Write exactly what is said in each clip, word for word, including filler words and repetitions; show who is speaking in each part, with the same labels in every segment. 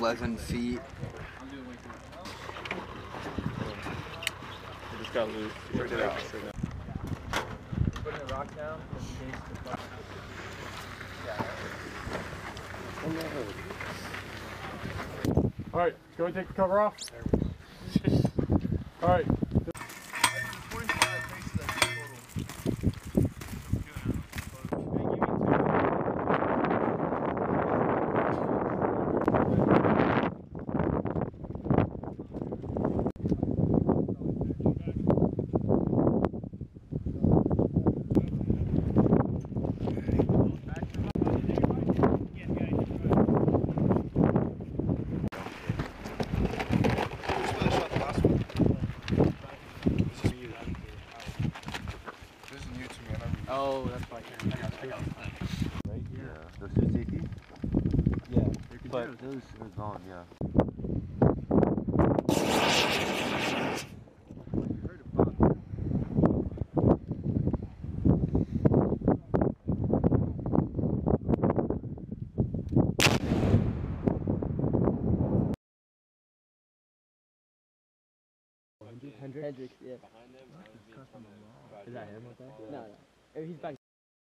Speaker 1: eleven feet.
Speaker 2: I just got loose. Worked it out.
Speaker 3: Putting the rock down in case the fuck.
Speaker 2: Alright, go and take the cover off. Alright.
Speaker 3: Oh, that's why I can't. I got, I got it.
Speaker 4: Right? Yeah. Those two safety? Yeah. But those are gone, yeah.
Speaker 3: Hendrix? Hendrix, yeah. Is that him up there? No, no. He's back.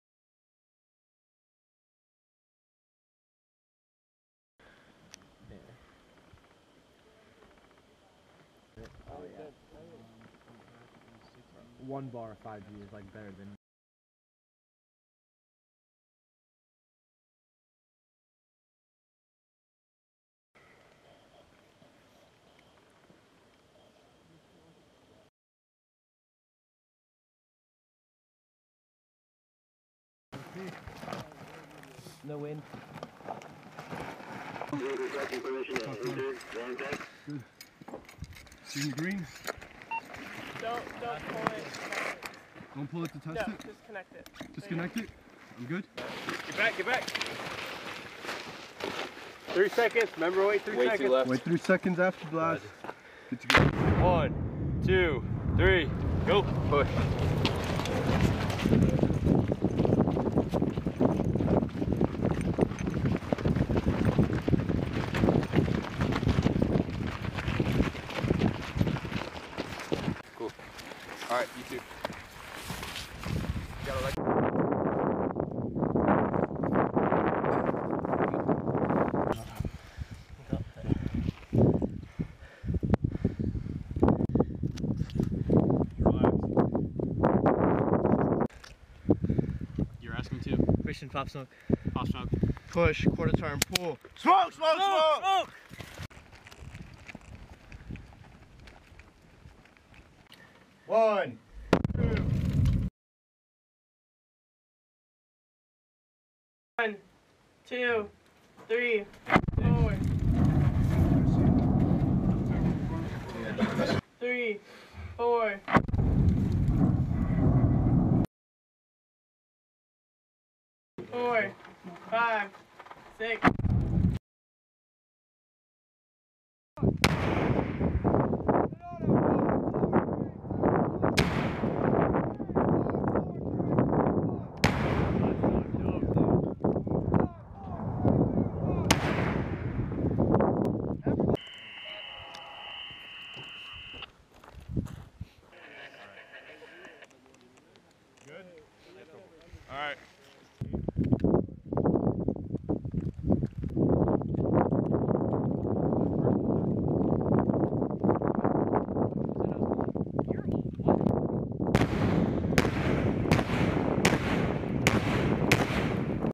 Speaker 3: Oh, yeah. One bar of five G is like better than. No wind.
Speaker 2: Good. Green, green.
Speaker 5: Don't, don't pull it.
Speaker 2: Don't pull it to test
Speaker 5: No,
Speaker 2: it?
Speaker 5: disconnect it.
Speaker 2: Disconnect it? I'm good?
Speaker 6: Get back, get back. Three seconds. Remember, wait three
Speaker 2: Way
Speaker 6: seconds.
Speaker 2: Too left. Wait three seconds after blast. Good to go.
Speaker 6: One, two, three, go. Push. Cool. All right, you too. You gotta let.
Speaker 3: Christian, pop smoke.
Speaker 6: Pop smoke.
Speaker 3: Push, quarter turn, pull.
Speaker 6: Smoke, smoke, smoke! smoke.
Speaker 2: One.
Speaker 5: One, two, three, four. Three, four. Four, five, six.
Speaker 6: Good? All right.